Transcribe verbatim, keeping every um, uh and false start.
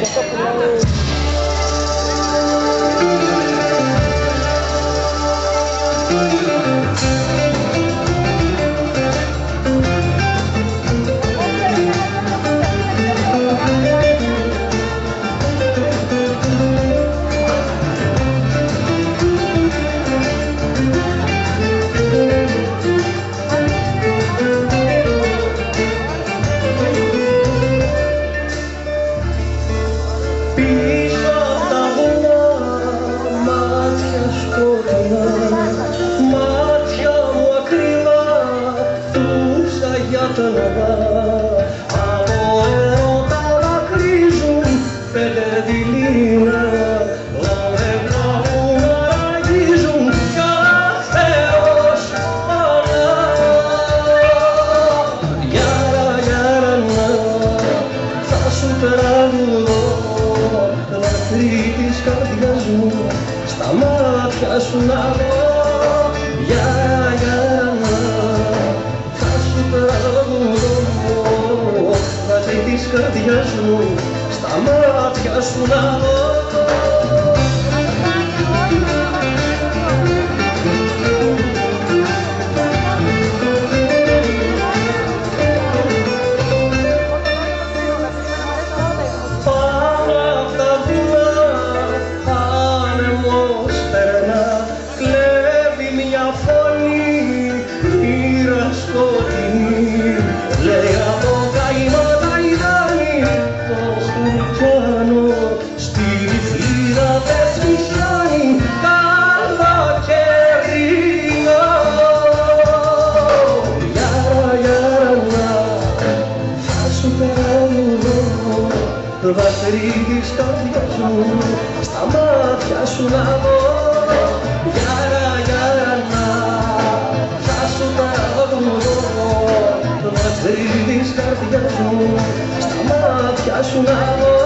Από έρωτα δακρύζουν πέντε δειλίνα, όνευρα που μαραγίζουν καθέως ανά. Γιάρα, γιάρα, να, θα σου τραγουδώ δάκρυ της καρδιάς μου, στα μάτια σου να δω. Γιάρα, γιάρα, να, θα σου τραγουδώ δάκρυ της καρδιάς μου, στα μάτια σου να δω. Λέει από καημά τα ιδάνη το χουρτιάνο, στη φλίδα πέφτει χιάνι καλοκαιρινό. Γιάρα, γιάρα, να, θα σου τραγουδώ δάκρυ της καρδιάς μου, στα μάτια σου να δω. Γιάρα, γιάρα, να, θα σου τραγουδώ δάκρυ της καρδιάς μου, στα μάτια σου να δω.